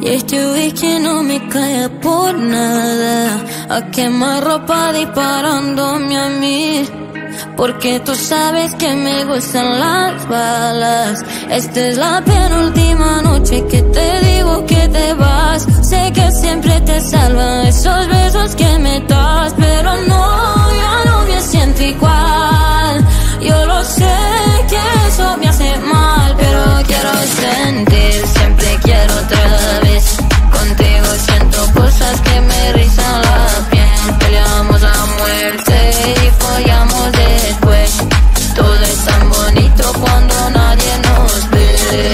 Y este whisky no me cae por nada. A quemar ropa disparándome a mí. Porque tú sabes que me gustan las balas. Esta es la penúltima noche que te digo que te vas. Sé que siempre te salvan esos besos que me das, pero no, ya no me siento igual. Yo lo sé que eso me hace mal, pero quiero sentir, siempre quiero otra vez. Contigo siento cosas que me rizan la piel. Peleamos a muerte y follamos después. Todo es tan bonito cuando nadie nos ve.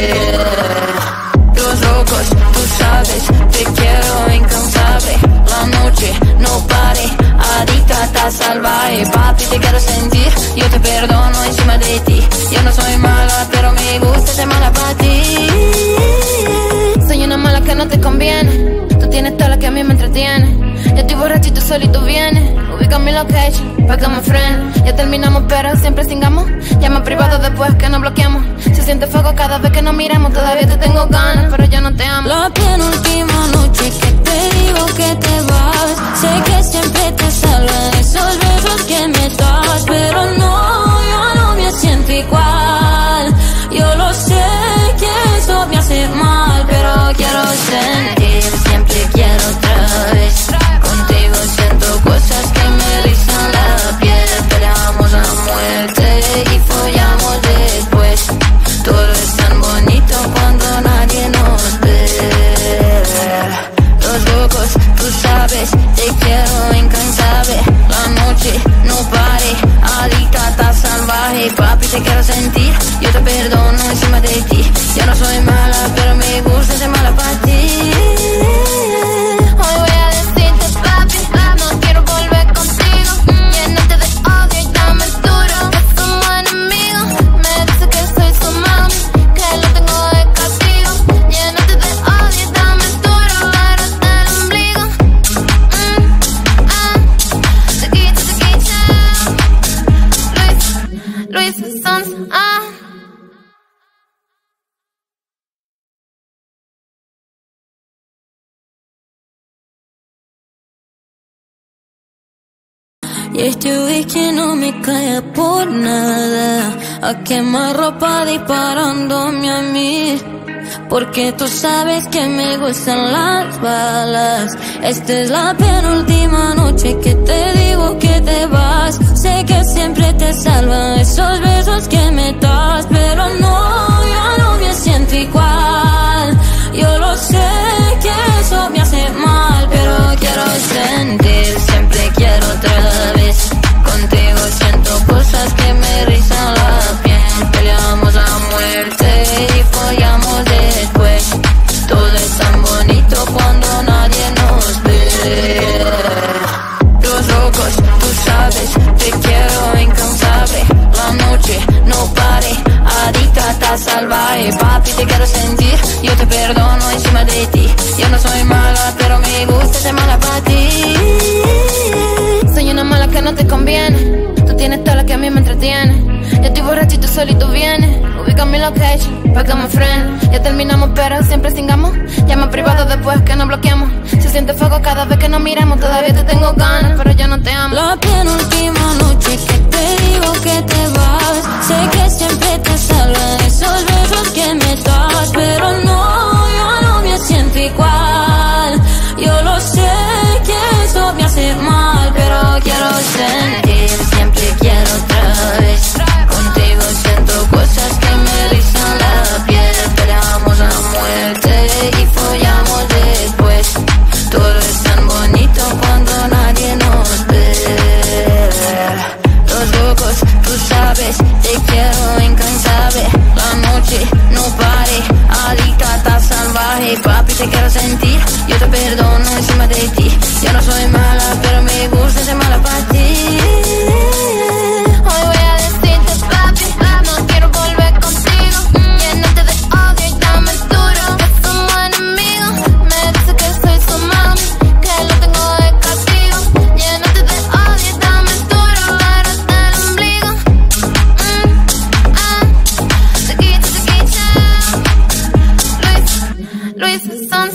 Los locos, tú sabes, te quiero incansable. La noche no pare, adicta hasta salvaje. Papi, te quiero sentir, yo te perdono encima de ti. Yo no soy mala, pero me gusta ser mala para ti. Soy una mala que no te conviene. Tú tienes toda la que a mí me entretiene. Yo estoy borracho y tú solito vienes. Ubica mi location, pa' que me frene. Ya terminamos pero siempre singamos. Llama privado después que nos bloqueamos. Se siente fuego cada vez que nos miramos. Todavía te tengo ganas, pero yo no te amo. La penúltima noche que te digo que te vas. Sé que siempre te salvan esos besos que me das, pero no, yo no me siento igual. Yo lo sé que eso me hace mal, pero quiero sentir, siempre quiero otra vez. Contigo siento cosas que me rizan la piel. Peleamos a muerte y follamos después. Todo es tan bonito cuando nadie nos ve. Los locos, tú sabes, te quiero incansable. La noche no pare, adicta hasta salvaje. Papi, te quiero sentir, yo te perdono encima de ti. Yo no soy mala, pero me gusta ser mala para ti. Hoy voy a decirte, papi, no quiero volver contigo. Llénate de odio y dame duro, que somos enemigos. Me dice que soy su mami, que lo tengo de castigo. Llénate de odio y dame duro, pero hasta el ombligo. Luis Sons, Y este whisky no me cae por nada. A quemar ropa disparándome a mí. Porque tú sabes que me gustan las balas. Esta es la penúltima noche que te digo que te vas. Sé que siempre te salvan esos besos que me das, pero no, ya no me siento igual. Yo lo sé que eso me hace mal, pero quiero sentir, siempre quiero otra vez. Contigo siento cosas que me rizan la piel. Peleamos a muerte y follamos después. Todo es tan bonito cuando nadie nos ve. Los locos, tú sabes, te quiero incansable. La noche no pare, adicta hasta salvaje. Papi, te quiero sentir, yo te perdono encima de ti. Yo no soy mala, pero me gusta ser mala para ti. Soy una mala que no te conviene. Tú tienes toda la que a mí me entretiene. Yo estoy borracho y tú solito vienes. Ubica mi location, pa' que me frene. Ya terminamos pero siempre singamos. Llama privado después que nos bloqueamos. Se siente fuego cada vez que nos miramos. Todavía te tengo ganas, pero yo no te amo. La penúltima noche que te digo que te vas. Sé que siempre te salvan esos besos que me das, pero no, yo no me siento igual. Yo lo sé que eso me hace mal, pero quiero sentir, siempre quiero otra vez. Contigo siento cosas que me rizan la piel. Peleamos a muerte y follamos después. Todo es tan bonito cuando nadie nos ve. Los locos, tú sabes, te quiero incansable. La noche no pare, adicta hasta salvaje. Papi, te quiero sentir, yo te perdono encima de ti. Yo no soy mala, pero me gusta ser mala para ti. Hoy voy a decirte, papi, no quiero volver contigo. Llénate de odio y dame duro, que somos enemigos. Sons,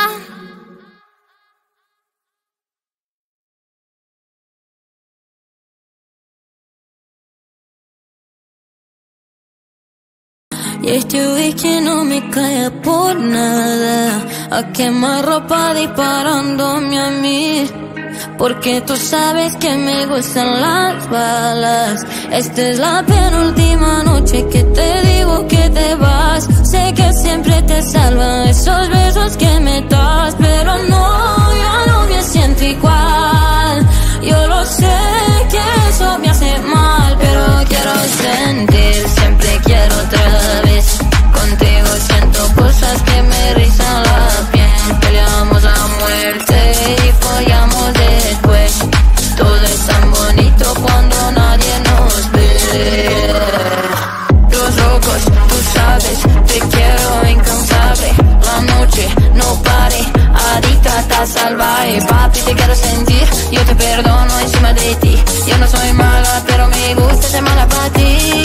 Y este whisky no me cae por nada. A quemar ropa disparándome a mí. Porque tú sabes que me gustan las balas. Esta es la penúltima noche que te digo que te vas. Sé que siempre te salvan esos besos que me das, pero no, ya no me siento igual. Yo lo sé que eso me hace mal, pero quiero sentir, siempre quiero otra vez. Contigo siento cosas que me rizan la piel. Peleamos a muerte y follamos después. Todo es tan bonito cuando nadie nos ve. Los ojos, tú sabes, te quiero incansable. La noche no pare, adicta hasta salvaje. Papi, te quiero sentir, yo te perdono encima de ti. Yo no soy mala, pero me gusta ser mala para ti.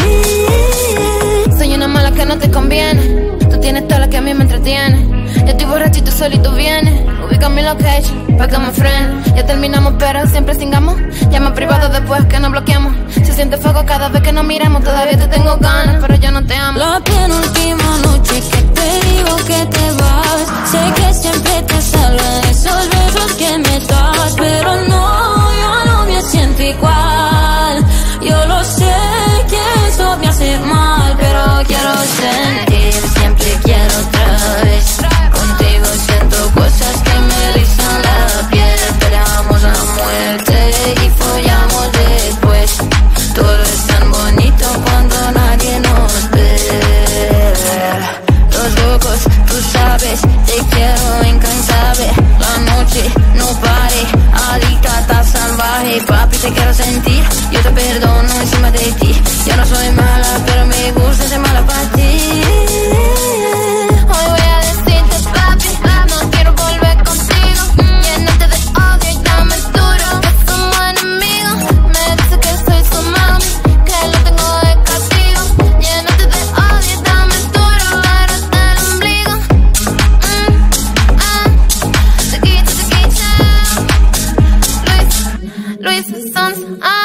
Soy una mala que no te conviene. Tú tienes toda la que a mí me entretiene. Yo estoy borracho y tú solito vienes. Ubica mi location, pa' que me frene. Ya terminamos pero siempre singamos. Llama privado después que nos bloqueamos. Se siente fuego cada vez que nos miramos. Todavía te tengo ganas, pero yo no te amo. La penúltima noche que te digo que te vas. Sé que siempre te salvan esos besos que me das, pero no, yo no me siento igual. Yo lo sé que eso me hace mal, pero quiero sentir, siempre quiero otra vez. Contigo siento cosas que me rizan la piel. Peleamos a muerte y follamos después. Todo es tan bonito cuando nadie nos ve. Los locos, tú sabes, te quiero incansable. La noche no pare, adicta hasta salvaje. Papi, te quiero sentir, yo te perdono encima de ti. Yo no soy mala, pero me gusta ser mala para ti. Hoy voy a decirte, papi, no quiero volver contigo. Llénate de odio y dame duro, que somos enemigos. Me dice que soy su mami, que lo tengo de castigo. Llénate de odio y dame duro, agárrate el ombligo. Te quita, Luis Sons,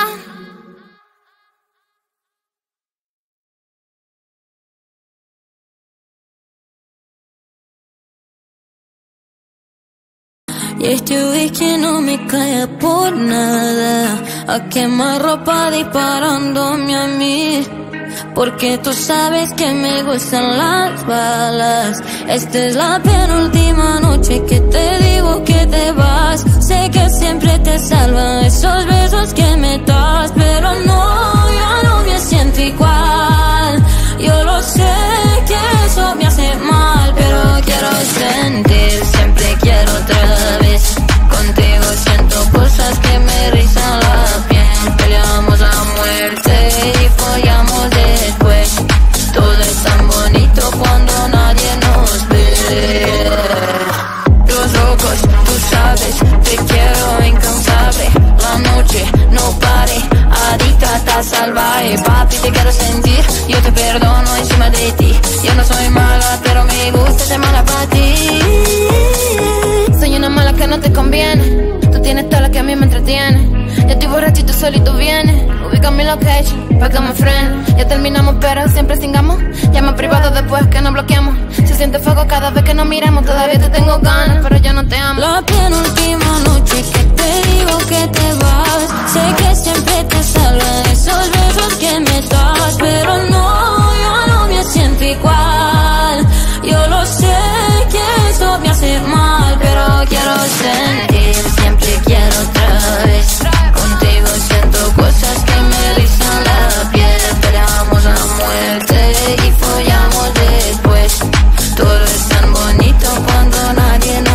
Y este whisky no me cae por nada. A quemar ropa disparándome a mí. Porque tú sabes que me gustan las balas. Esta es la penúltima noche que te digo que te vas. Sé que siempre te salvan esos besos que me das, pero no, ya no me siento igual. Yo lo sé que eso me hace mal, pero quiero sentir, siempre quiero otra vez. Contigo siento cosas que me rizan la piel. Peleamos a muerte y follamos después. Todo es tan bonito cuando nadie nos ve. Los ojos, tú sabes, te quiero incansable. La noche no pare, adicta hasta salvaje. Papi, te quiero sentir, yo te perdono encima de ti. Yo no soy mala, pero me gusta ser mala para ti. Soy una mala que no te conviene. Tú tienes toda la que a mí me entretiene. Yo estoy borracho y tú solito vienes. Ubica mi location, pa' que me frene. Ya terminamos pero siempre singamos. Llama privado después que nos bloqueamos. Se siente fuego cada vez que nos miramos. Todavía te tengo ganas, pero yo no te amo. La penúltima noche que te digo que te vas. Sé que siempre te salvan esos besos que me das, pero no, yo no me siento igual. Yo lo sé que eso me hace mal, pero quiero sentir, siempre quiero otra vez. Contigo siento cosas que me rizan la piel. Peleamos a muerte y follamos después. Todo es tan bonito cuando nadie nos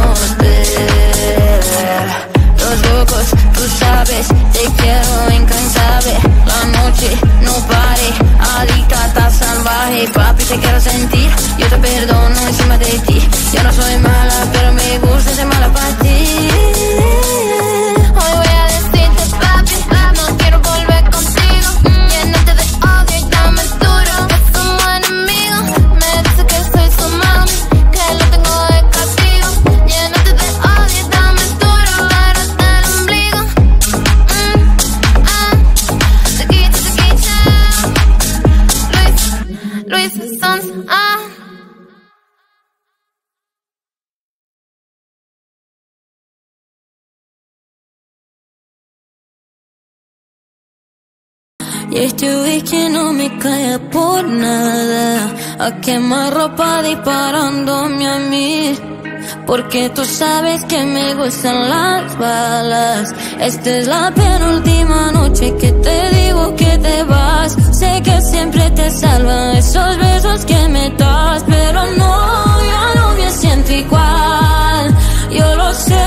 Y este whisky no me cae por nada. A quemar ropa disparándome a mí, porque tú sabes que me gustan las balas. Esta es la penúltima noche que te digo que te vas. Sé que siempre te salvan esos besos que me das, pero no, ya no me siento igual. Yo lo sé.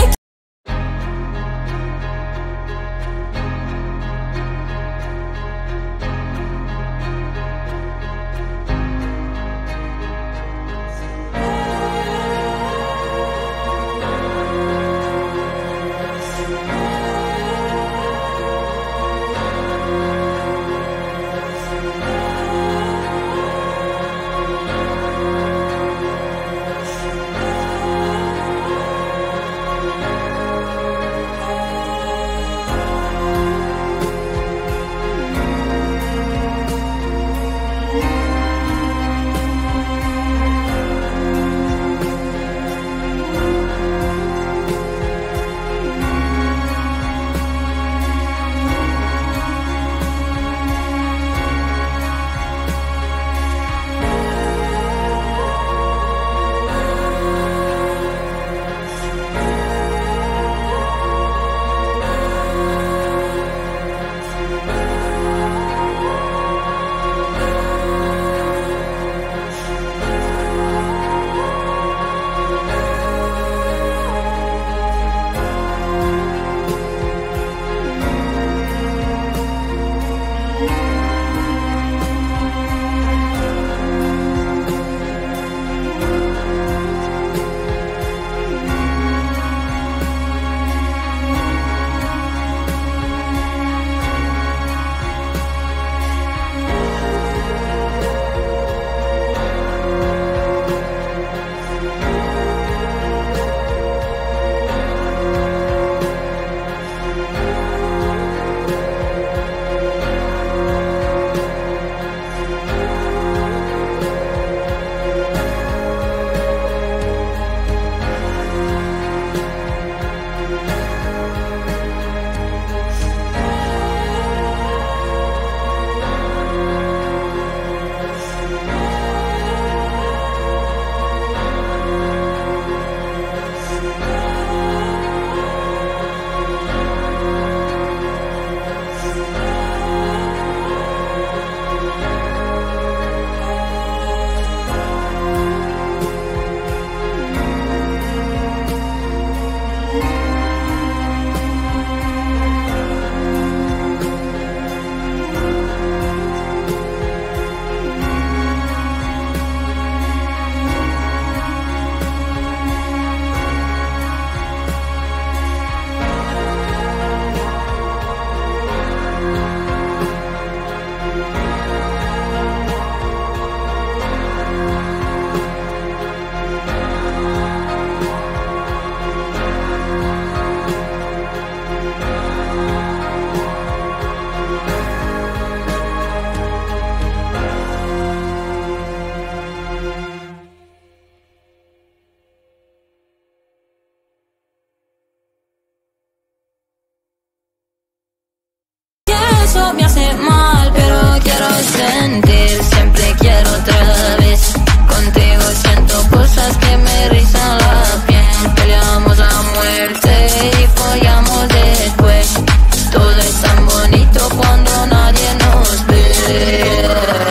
Eso me hace mal, pero quiero sentir. Siempre quiero otra vez. Contigo siento cosas que me rizan la piel. Peleamos a muerte y follamos después. Todo es tan bonito cuando nadie nos ve.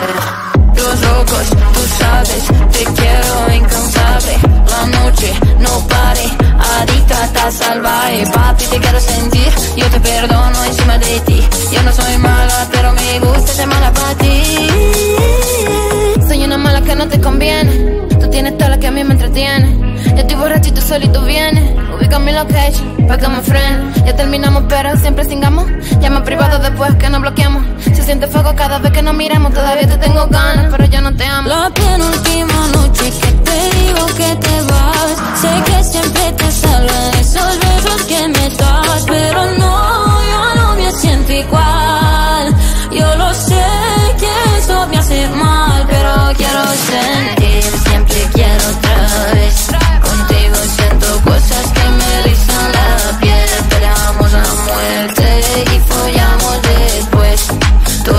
Los ojos, tú sabes, te quiero incansable. La noche no pare, adicta hasta salvaje. Papi, te quiero sentir, yo te perdono encima de ti. Yo no soy mala, pero me gusta ser mala para ti. Soy una mala que no te conviene. Tú tienes toda la que a mí me entretiene. Yo estoy borracho y tú solito vienes. Ubica mi location, pa' que me frene. Ya terminamos pero siempre singamos. Llama privado después que nos bloqueamos. Se siente fuego cada vez que nos miramos. Todavía te tengo ganas, pero yo no te amo. La penúltima noche que te digo que te vas. Sé que siempre te salvan esos besos que me das, pero no, yo no me siento igual. Yo lo sé que eso me hace mal, pero quiero sentir. Siempre quiero otra vez. Contigo siento cosas que me rizan la piel. Peleamos a muerte y follamos después.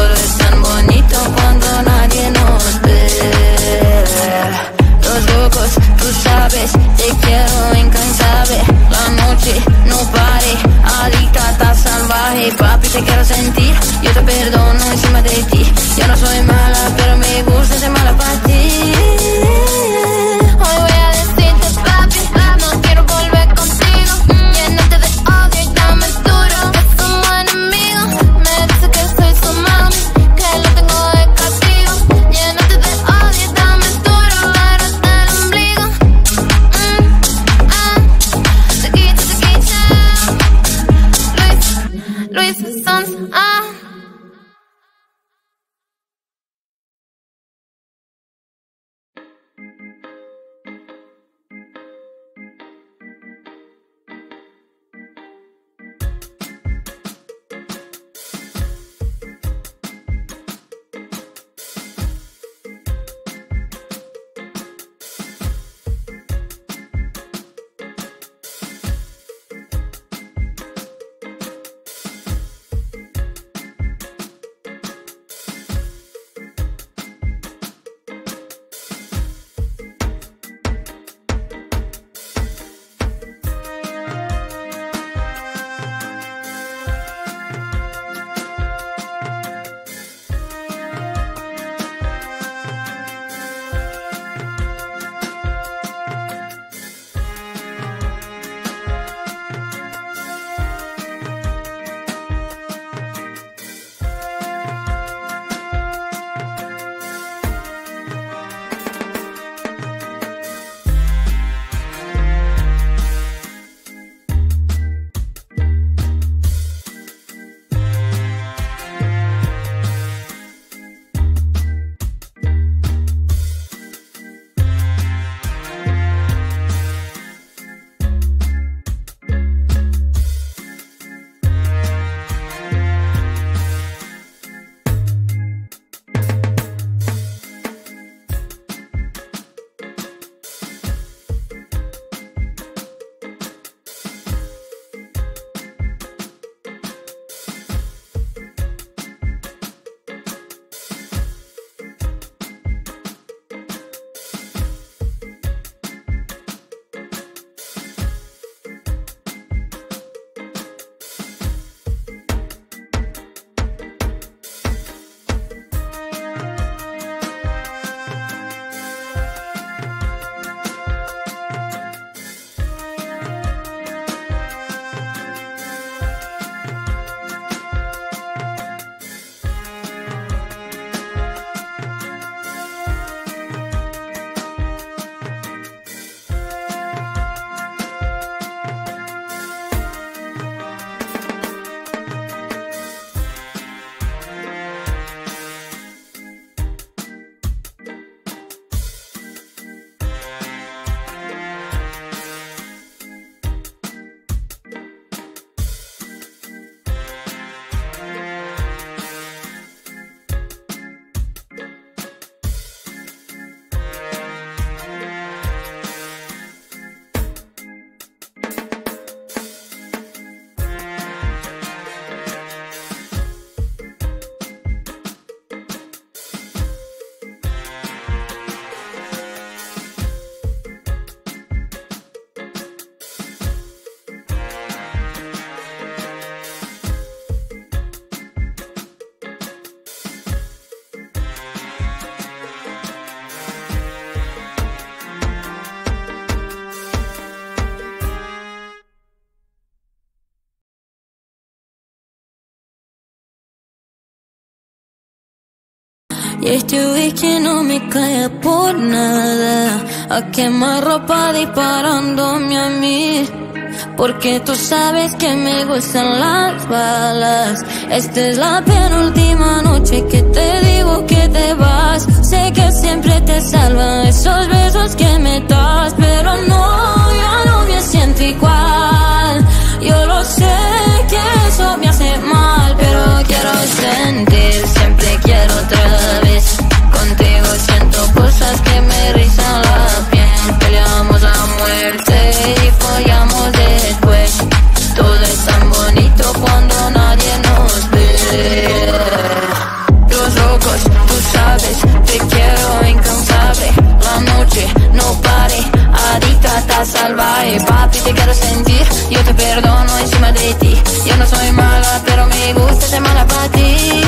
Y este whisky no me cae por nada. A quemar ropa disparándome a mí. Porque tú sabes que me gustan las balas. Esta es la penúltima noche que te digo que te vas. Sé que siempre te salvan esos besos que me das, pero no, ya no me siento igual. Yo lo sé que eso me hace mal, pero quiero sentir, siempre quiero otra vez. Contigo siento cosas que me rizan la piel. Peleamos a muerte y follamos después. Todo es tan bonito cuando nadie nos ve. Los locos, tú sabes, te quiero incansable. La noche no pare, adicta hasta salvaje. Papi, te quiero sentir, yo te perdono encima de ti. Yo no soy mala, pero me gusta ser mala para ti.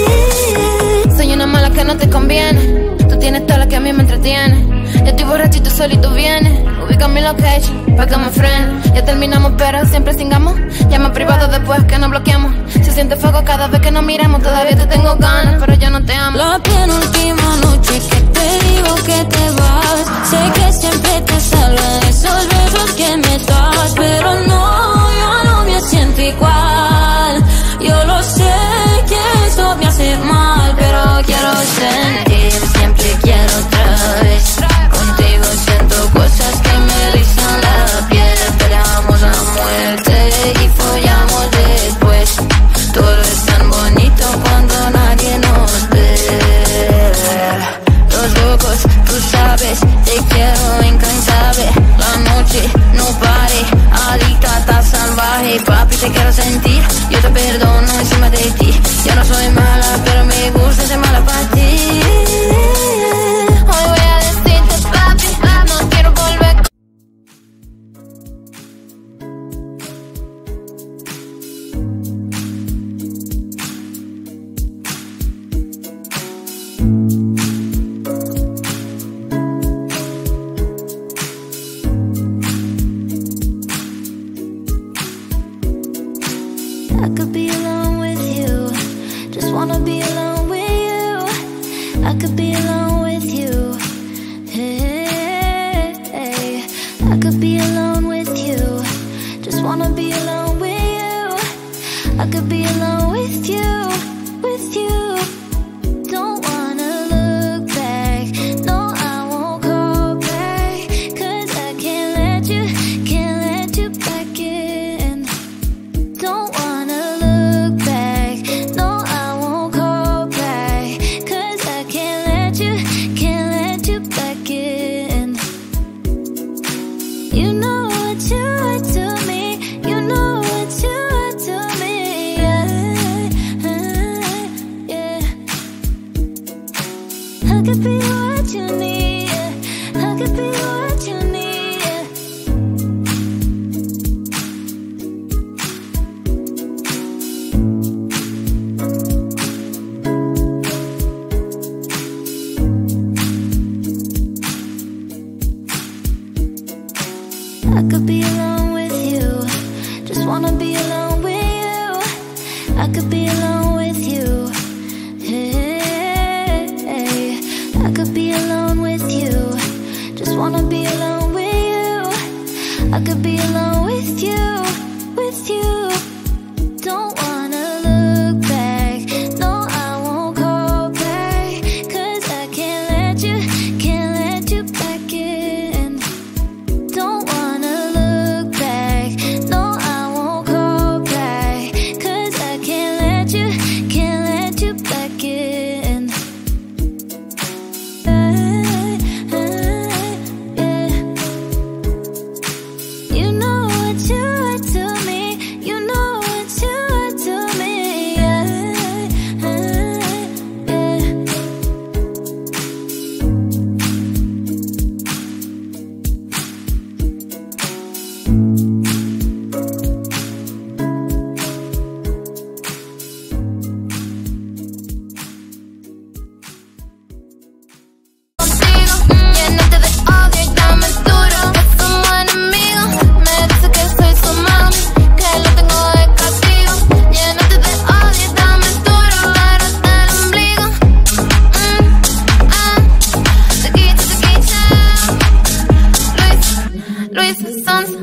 Soy una mala que no te conviene. Tú tienes toda la que a mí me entretiene. Yo estoy borracho y tú solito vienes. Ubica mi location, pa' que me frene. Ya terminamos pero siempre singamos. Llama privado después que nos bloqueamos. Se siente fuego cada vez que nos miramos. Todavía te tengo ganas, pero yo no te amo. La penúltima noche que te digo que te vas. Sé que siempre te salvan esos besos que me das, pero no, yo no me siento igual. Yo lo sé que esto me hace mal, pero quiero sentir, siempre quiero otra vez. Contigo siento cosas que me rizan la piel. Peleamos a muerte y follamos después. Todo es tan bonito cuando nadie nos ve. Los locos, tú sabes, te quiero incansable. La noche no pare, adicta hasta salvaje. Papi, te quiero sentir, yo te perdono encima de ti. Yo no soy mala, pero me gusta ser mala para ti. Hoy voy a decirte, papi, no quiero volver. I could be alone with you, just wanna be alone with you. I could be alone with you, hey. I could be alone with you, just wanna be alone with you. I could be alone with you, with you. Don't wanna look back, no I won't call back. Cause I can't let you back in. Don't wanna look back, no I won't call back. Cause I can't let you back in. You know what you are to me, you know what you are to me, yeah. I could be what you need, I could be what you need. I could be alone with you, just wanna be alone with you. I could be alone with you, hey. I could be alone with you, just wanna be alone with you. I could be alone with you, with you. Don't wanna look back, no I won't call back. Cause I can't let you back in. Don't wanna look back, no I won't call back. Cause I can't let you back in. Yeah. You know what you are to me, you know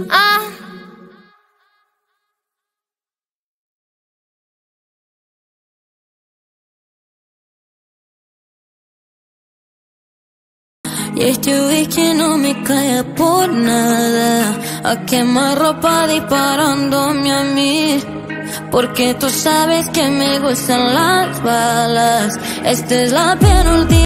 Ah. Y este whisky no me cae por nada. A quemar ropa disparándome a mí. Porque tú sabes que me gustan las balas. Esta es la penúltima.